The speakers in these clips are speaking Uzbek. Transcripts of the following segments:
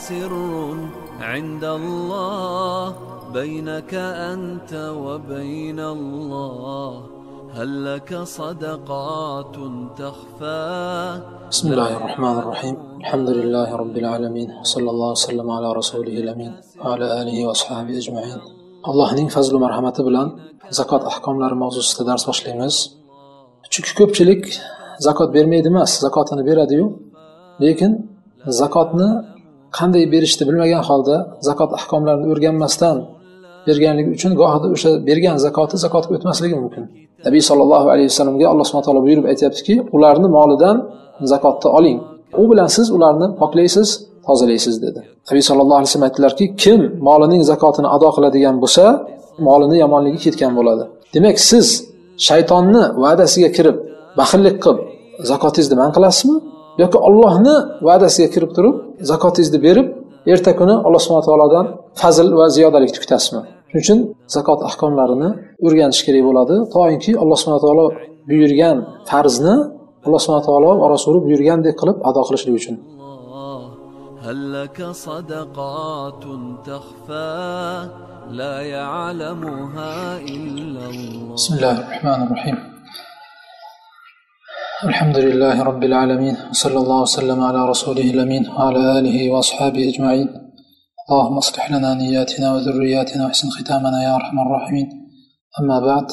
سر عند الله بينك أنت وبين الله، هل لك صدقات تخفى؟ بسم الله الرحمن الرحيم. الحمد لله رب العالمين، صلى الله وسلم على رسوله الأمين وعلى آله وأصحابه أجمعين. Allohning fazl va marhamati bilan zakot ahkomlari mavzusida dars boshlaymiz. Chunki ko'pchilik zakot bermaydi emas, zakotini beradi-yu, lekin zakotni qanday berishni bilmagan holda zakot ahkomlarini o'rganmasdan berganligi uchun gohida o'sha bergan zakotga o'tmasligi mumkin. Nabiy sallallohu alayhi vasallamga Alloh subhanahu va taolo buyurib aytayaptiki, ularni molidan zakotni oling. U bilan siz ularni poklaysiz, tozalaysiz dedi. Nabiy sallallohu alayhi vasallam aytdilarki, kim molining zakotini ado qiladigan bo'lsa, molini yomonligi ketgan bo'ladi. Demak, siz shaytonni va'dasiga kirib, baxillik qilib zakotingizni man qilasizmi? yoki Allohni va'dasiga kirib turib, zakotingizni berib, erta kuni Alloh subhanahu va taolodan fazl va ziyodalik kutasizmi? Shuning uchun zakot ahkomlarini o'rganish kerak bo'ladi, to'g'riki Alloh subhanahu va taolo buyurgan farzni Alloh subhanahu va taolo va rasuli buyurgandek qilib ado qilishlik uchun. هل لك صدقات تخفى لا يعلمها إلا الله. بسم الله الرحمن الرحيم. الحمد لله رب العالمين، وصلى الله وسلم على رسوله الأمين وعلى آله وأصحابه أجمعين. اللهم اصلح لنا نياتنا وذرياتنا واحسن ختامنا يا أرحم الراحمين. أما بعد،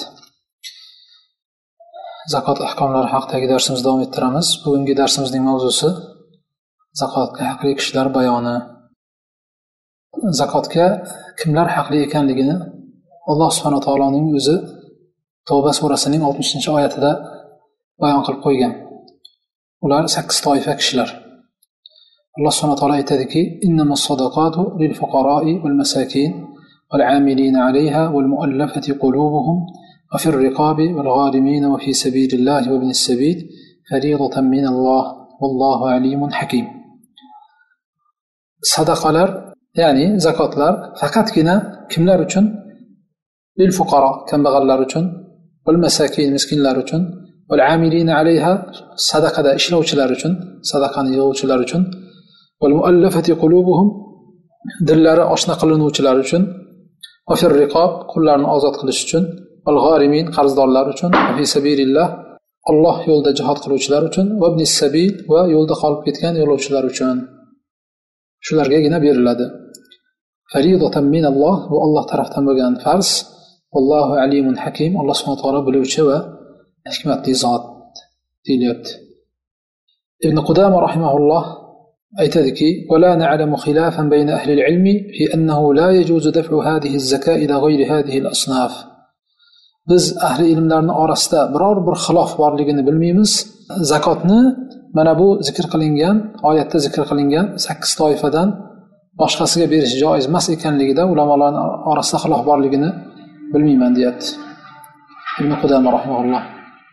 zakot ahkomlari haqidagi darsimizni davom ettiramiz. Bugungi darsimizning mavzusi zakotga haqli kishilar bayoni. Zakotga kimlar haqli ekanligini Alloh subhanahu va taoloning o'zi Tavba surasining 60-oyatida bayon qilib qo'ygan. Ular 8 toifa kishilar. Alloh subhanahu va taolo aytadiki, innamas sadaqatu lil fuqara'i wal masakin wal 'amilina 'alayha wal mu'allafati qulubuhum wa fir riqabi wal gharimin wa fi sabilillahi wa ibnis sabil fariidatan minalloh vallohu alimun hakim. Sadaqalar, ya'ni zakotlar faqatgina kimlar uchun? Lil fuqaro, kambag'allar uchun, wal masakin, miskinlar uchun, wal 'amilina 'alayha, sadaqada ishlovchilar uchun, sadaqani yig'uvchilar uchun, wal mu'allafati qulubuhum, dillari oshna qilinuvchilar uchun, va fir riqob, qullarni ozod qilish uchun, wal gharimin, qarzdorlar uchun, va fi sabilillah, Alloh yo'lida jihad qiluvchilar uchun, va ibnis sabil, va yo'lda qolib ketgan yo'lovchilar uchun. Shulargagina beriladi. Fariidatan minalloh, bu Alloh tarafdan bo'lgan farz. Vallohu alimun hakim, Alloh subhanahu va taolo biluvchi va hikmatli zot deyilyapti. Ibn Qudama rahimahulloh aytadiki, "Va la na'lamu khilafan bayna ahli al-ilmi fi annahu la yajuzu daf'u hadhihi az-zaka ila ghayri hadhihi al-asnaf." Biz ahli ilmlarning orasida biror bir xilof borligini bilmaymiz. Zakotni mana bu zikr qilingan, oyatda zikr qilingan 8 toifadan boshqasiga berish joiz emas ekanligida ulamolarning orasida xilof borligini bilmayman, deyapti Ibn Qudama rahimahulloh.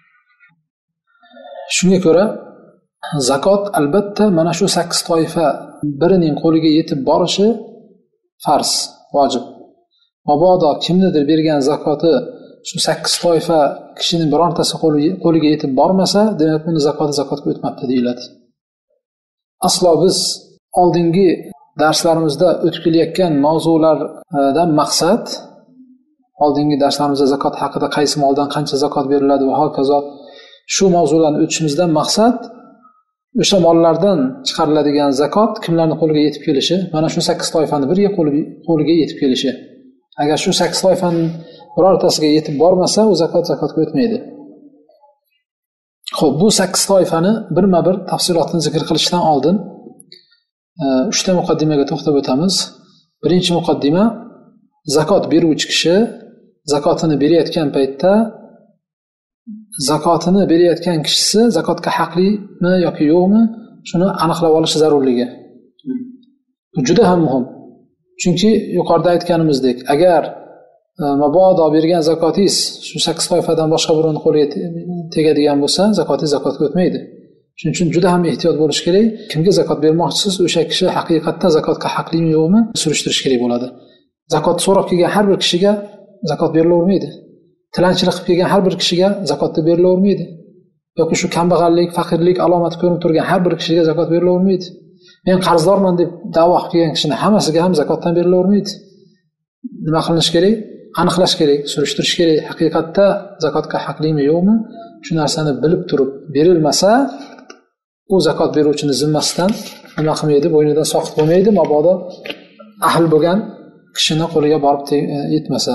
Shunga ko'ra zakot albatta mana shu 8 toifa birining qo'liga yetib borishi farz, vojib. Mabodo kimnidir bergan zakoti shu 8 toifa kishining birontasi qo'liga yetib bormasa, demak uni zakotga o'tmabdi deyiladi. Aslo biz oldingi darslarimizda o'tib kelayotgan mavzulardan maqsad, oldingi darslarimizda zakot haqida qaysi moldan qancha zakot beriladi va hokazo, shu mavzularni o'tishimizdan maqsad o'sha mollardan chiqariladigan zakot kimlarning qo'liga yetib kelishi, mana shu 8 toifani biriga qo'liga yetib kelishi. Agar shu 8 toifaning birortasiga yetib bormasa, u zakotga o'tmaydi. Xo'p, bu 8 toifani birma-bir tafsilotini zikr qilishdan oldin 3 ta muqaddimaga to'xtab o'tamiz. Birinchi muqaddima, zakot beruvchi kishi zakotini berayotgan paytda zakotini berayotgan kishisi zakotga haqlimi yoki yo'qmi, shuni aniqlab olishi zarurligi. Bu juda ham muhim. Chunki yuqorida aytganimizdek, agar mabodo bergan zakotingiz shu 8 toifadan boshqa birovning qo'liga tegadigan bo'lsa, zakotingiz zakotga o'tmaydi. Shuning uchun juda ham ehtiyot bo'lish kerak. Kimga zakot bermoqchisiz, o'sha kishi haqiqatda zakotga haqlimi yo'qmi surishtirish kerak bo'ladi. Zakot so'rab kelgan har bir kishiga zakot berilavermaydi. Tilanchilik qilib kelgan har bir kishiga zakotni berilavermaydi. Yoki shu kambag'allik, faqirlik alomati ko'rinib turgan har bir kishiga zakot berilavermaydi. men qarzdorman deb da'vo qilgan kishini hammasiga ham zakotdan berilavermaydi. Nima qilinish kerak? Aniqlash kerak, surishtirish kerak. Haqiqatda zakotga haqlimi yo'qmi? Shu narsani bilib turib berilmasa, u zakot beruvchini zimmasidan nima qilmaydi, bo'ynidan soqit bo'lmaydi, mabodo ahl bo'lgan kishini qo'liga borib yetmasa.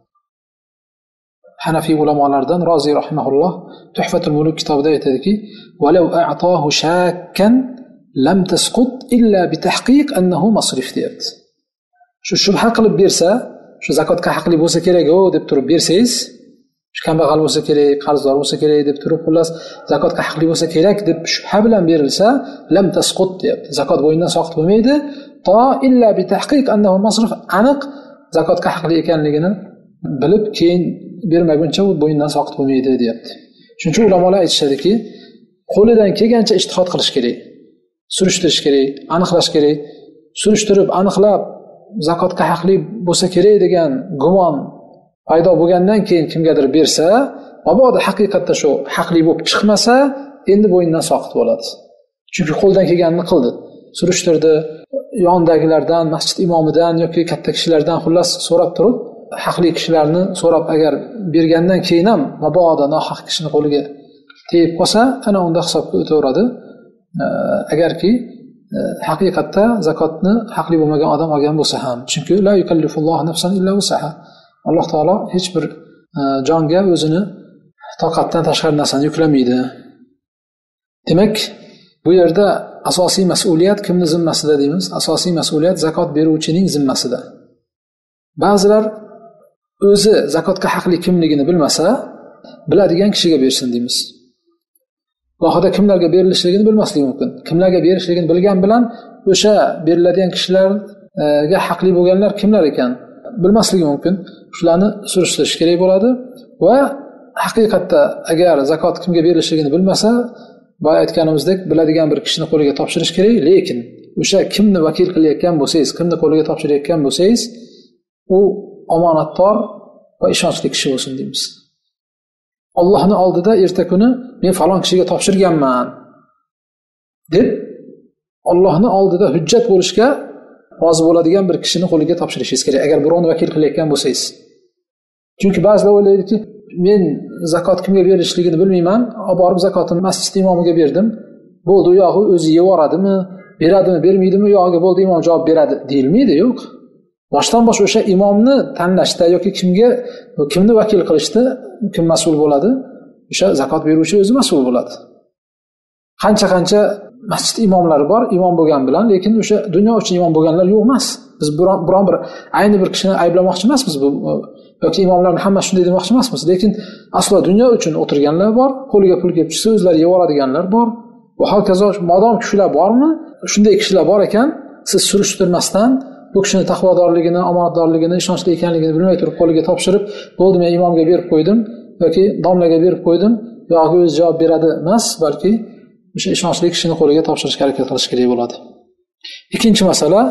Hanafiy ulamolardan Rozi rahimahulloh Tuhfatul Muluk kitobida aytadiki: "Walau a'tahu shakkan lam tasqut illa bi tahqiq annahu masrif" deyapti. Shu shubha qilib bersa, shu zakotga haqli bo'lsa kerak-ku deb turib bersangiz, shu kambag'al bo'lsa kerak, qarzdor bo'lsa kerak deb turib, xullas zakotga haqli bo'lsa kerak deb shubha bilan berilsa, lam tasqut deyapti. Zakot bo'ynidan soqit bo'lmaydi, to illa bi tahqiq annahu masrif, aniq zakotga haqli ekanligini bilib keyin bermaguncha u bo'ynidan soqit bo'lmaydi deyapti. Shuning uchun ulamolar aytishadiki, qo'lidan kelgancha ijtihod qilish kerak, surishtirish kerak, aniqlash kerak. Surishtirib, aniqlab zakotga haqli bo'lsa kerak degan gumon paydo bo'lgandan keyin kimgadir bersa, mabodo haqiqatda shu haqli bo'lib chiqmasa, endi bo'ynidan soqit bo'ladi. Chunki qo'ldan kelganini qildi. Surishtirdi, yondagilardan, masjid imomidan yoki katta kishilardan xullas so'rab turib, haqli kishilarni so'rab agar bergandan keyin ham mabodo nohaq kishini qo'liga tegib qolsa, ana unda hisobga o'taveradi. Agarki haqiqatda zakotni haqli bo'lmagan odam olgan bo'lsa ham. Chunki la yukallifullohu nafsan illa wusaha. Alloh taolo hech bir jonga o'zini toqatdan tashqari narsani yuklamaydi. Demak, bu yerda asosiy mas'uliyat kimning zimmasida deymiz? Asosiy mas'uliyat zakot beruvchining zimmasida. Ba'zilar o'zi zakotga haqli kimligini bilmasa, biladigan kishiga bersin deymiz. Gohida kimlarga berilishligini bilmasligi mumkin. Kimlarga berishligini bilgan bilan o'sha beriladigan kishilarga haqli bo'lganlar kimlar ekan bilmasligi mumkin. Shularni surishtirish kerak bo'ladi va haqiqatda agar zakot kimga berilishligini bilmasa, boya aytganimizdek biladigan bir kishini qo'liga topshirish kerak, lekin o'sha kimni vakil qilayotgan bo'lsangiz, kimni qo'liga topshirayotgan bo'lsangiz, u omonatdor va ishonchli kishi bo'lsin deymiz. Allohning oldida erta kuni men falon kishiga topshirganman deb Allohning oldida hujjat bo'lishga rozi bo'ladigan bir kishini qo'liga topshirishingiz kerak, agar birovni vakil qilayotgan bo'lsangiz. Chunki ba'zilar o'ylaydiki, men zakot kimga berishligini bilmayman, olib borib zakotni masjid imomiga berdim. Bo'ldi, u yog'i o'zi yeb oradimi, beradimi, bermaydimi, yo'g'i bo'ldi imom javob beradi deyilmaydi, yo'q. Boshdan bosh o'sha imomni tanlashda yoki kimni vakil qilishda kim mas'ul bo'ladi? O'sha zakot beruvchi o'zi mas'ul bo'ladi. Qancha masjid imomlari bor, imom bo'lgan bilan, lekin o'sha dunyo uchun imom bo'lganlar yo'q emas. Biz biron bir ayni bir kishini ayblamoqchi emasmiz bu yoki imomlarning hammasi shunday demoqchi emasmiz, lekin aslo dunyo uchun o'tirganlar bor, qo'liga pul kelib chiqsa o'zlari yeb oladiganlar bor. Va hokazo, modam kishilar bormi? Shunday kishilar bor ekan, siz surishtirmasdan bu kishini taqvodorligini, omonatdorligini, ishonchli ekanligini bilmay turib qo'liga topshirib, bo'ldi men imomga berib qo'ydim yoki domlaga berib qo'ydim, yo'g'i o'zi javob beradi emas, balki o'sha ishonchli kishini qo'liga topshirishga harakat qilish kerak bo'ladi. Ikkinchi masala,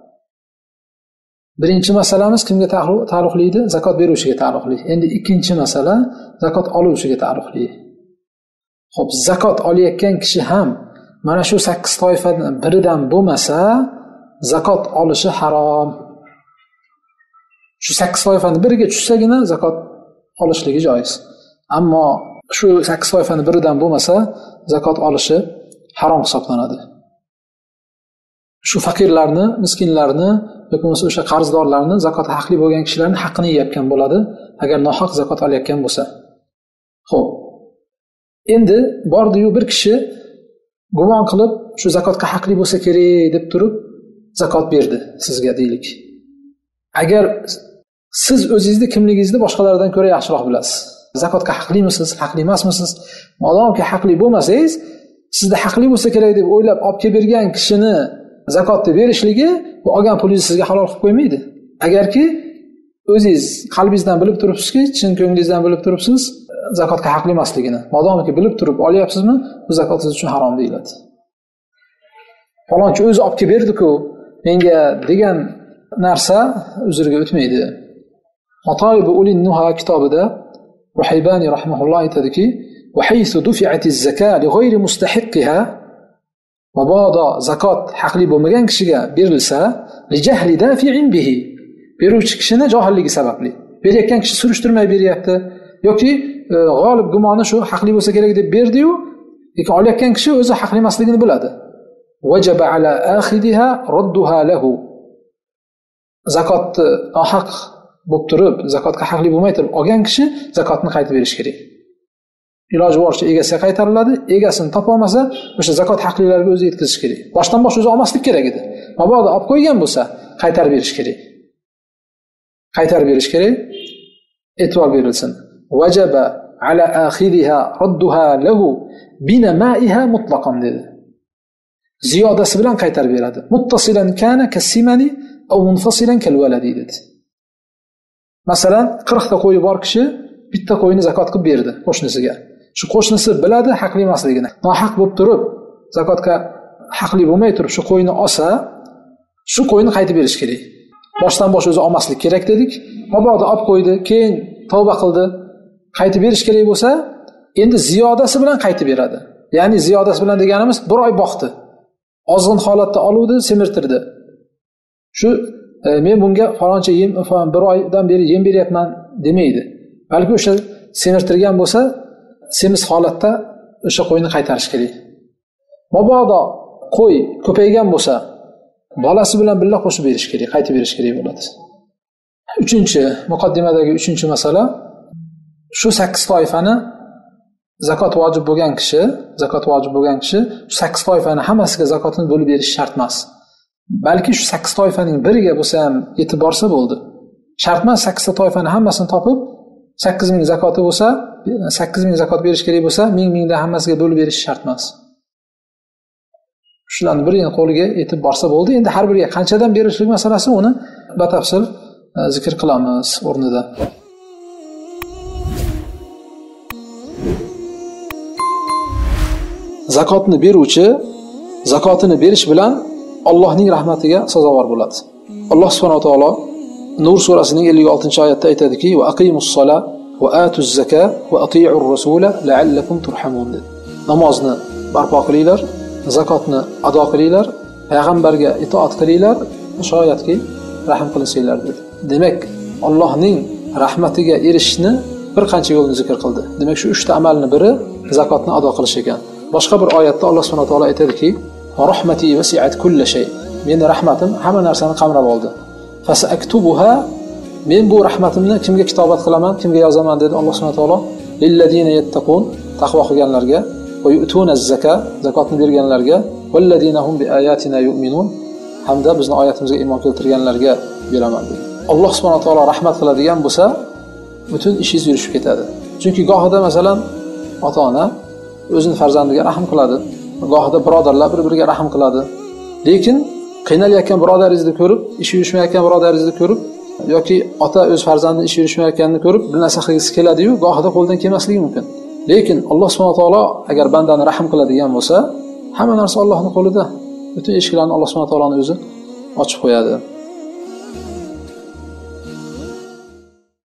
birinchi masalamiz kimga taalluqli edi? Zakot beruvchiga taalluqli. Endi ikkinchi masala zakot oluvchiga taalluqli. Xo'p, zakot olayotgan kishi ham mana shu 8 toifadan biridan bo'lmasa, zakot olishi harom. Shu 8 toifaning biriga tushsagina zakot olishligi joiz. Ammo shu 8 toifaning biridan bo'lmasa, zakot olishi harom hisoblanadi. Shu faqirlarni, miskinlarni yoki o'sha qarzdorlarni, zakot haqli bo'lgan kishilarning haqqini yeyotgan bo'ladi, agar nohaq zakot olayotgan bo'lsa. Xo'p. Endi bordi-yu bir kishi gumon qilib, shu zakotga haqli bo'lsa kerak deb turib zakot berdi sizga deylik. Agar siz o'zingizni kimligingizni boshqalardan ko'ra yaxshiroq bilasiz. Zakotga haqlimisiz, haqli emasmisiz? Modomki haqli bo'lmasangiz, sizda haqli bo'lsa kerak deb o'ylab olib kelib bergan kishini zakotni berishligi bu olgan pulingizni sizga halol qilib qo'ymaydi. Agarki o'zingiz qalbingizdan bilib turibsizki, chin ko'nglingizdan bilib turibsiz zakotga haqli emasligini. Modomki bilib turib olyapsizmi, bu zakot siz uchun harom deyiladi. Falonchi o'zi olib kelib berdi-ku, menga degan narsa uzrga o'tmaydi. Matoib ulin nuha kitobida Ruhaybani rahimahulloh aytadiki: "Va haythu dufi'atiz zakat li ghayri mustahiqqiha" Mabodo zakot haqli bo'lmagan kishiga berilsa, li jahli dafi'in bihi. Beruvchi kishining johilligi sababli. Berayotgan kishi surishtirmay beryapti yoki g'olib gumoni shu haqli bo'lsa kerak deb berdi-yu, lekin olayotgan kishi o'zi haqli emasligini biladi. Wajaba ala akhidiha radduha lahu. Zakotni nohaq bo'lib turib, zakotga haqli bo'lmay turib olgan kishi zakotni qaytarib berish kerak. Iloji boricha egasiga qaytariladi, egasini topa olmasa, o'sha zakot haqlilarga o'zi yetkazish kerak. Boshdan bosh o'zi olmaslik kerak edi. Mabodo olib qo'ygan bo'lsa, qaytarib berish kerak. Qaytarib berish kerak. E'tibor berilsin. Wajaba ala akhidiha radduha lahu binama'iha mutlaqan dedi. Ziyodasi bilan qaytarib beradi. Muttasilan kana kasimani aw munfasilan kalwaladi dedi. Masalan, 40 ta qo'yi bor kishi bitta qo'yini zakot qilib berdi qo'shnisiga. Shu qo'shnisi biladi haqli emasligini. Nohaq bo'lib turib, zakotga haqli bo'lmay turib shu qo'yini olsa, shu qo'yini qaytarib berish kerak. Boshdan bosh o'zi olmaslik kerak dedik. Mabodo olib qo'ydi, keyin tavba qildi, qaytarib berish kerak bo'lsa, endi ziyodasi bilan qaytarib beradi. Ya'ni ziyodasi bilan deganimiz 1 oy boqdi. Ozg'in holatda oluvdi, semirtirdi. Shu men bunga faloncha yem 1 oydan beri yem beryapman demaydi. Balki o'sha semirtirgan bo'lsa, semiz holatda o'sha qo'yni qaytarish kerak. Mabodo qo'y ko'paygan bo'lsa, bolasi bilan birga qo'shib berish kerak, qaytib berish kerak bo'ladi. 3-muqaddimadagi 3-masala shu 8 toifani zakot vojib bo'lgan kishi 8 toifani hammasiga zakotini bo'lib berish shart emas. Balki shu 8 toifaning biriga bo'lsa ham yetib borsa bo'ldi. Shart emas 8 ta toifani hammasini topib 8000 zakoti bo'lsa, 8000 zakot berish kerak bo'lsa, 1000 dan hammasiga bo'lib berish shart emas. Shularni birining qo'liga yetib borsa bo'ldi. Endi har biriga qanchadan berishlik masalasi uni batafsil zikr qilamiz o'rnida. Zakotni beruvchi zakotini berish bilan Allohning rahmatiga sazovor bo'ladi. Alloh subhanahu va taolo Nur surasining 56-oyatda aytadiki: "Va aqimus-sola va atuz-zaka va ati'ur rasula la'allakum turhamun." Namozni barpo qilinglar, zakotni ado qilinglar, payg'ambarga itoat qilinglar, shoyatki rahim qilinsanglar dedi. Demak, Allohning rahmatiga erishishni bir qancha yo'lni zikr qildi. Demak, shu 3 ta amalning biri zakotni ado qilish ekan. Boshqa bir oyatda Alloh subhanahu va taolo aytadiki: "Rahmati wasi'at kulli shay." Meni rahmatim hamma narsani qamrab oldi. Fasaktubuha, men bu rahmatimni kimga kitobat qilaman, kimga yozaman dedi Alloh subhanahu va taolo. Lillazina yattaqun, taqvo qilganlarga, va yu'tunaz zaka, zakotni berganlarga, vallazina hum biayatina yu'minun, hamda bizning oyatimizga iymon keltirganlarga beraman dedi. Alloh subhanahu va taolo rahmat qiladigan bo'lsa, butun ishingiz yurishib ketadi. Chunki gohida masalan ota-ona o'zining farzandiga rahm qiladi, gohida birodarlar bir-biriga rahm qiladi. Lekin qiynalayotgan birodaringizni ko'rib, ishi yurishmayotgan birodaringizni ko'rib yoki ota o'z farzandining ishi yurishmayotganini ko'rib, bir narsa qilgisi keladi-yu, gohida qo'ldan kelmasligi mumkin. Lekin Alloh subhanahu va taolo agar bandani rahm qiladigan bo'lsa, hamma narsa Allohning qo'lida. Butun eshiklarni Alloh subhanahu va taoloning o'zi ochib qo'yadi.